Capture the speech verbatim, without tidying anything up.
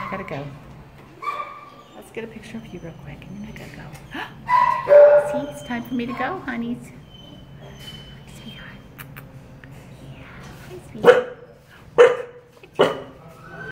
I gotta go. Let's get a picture of you real quick, and then I gotta go. See, it's time for me to go, honeys.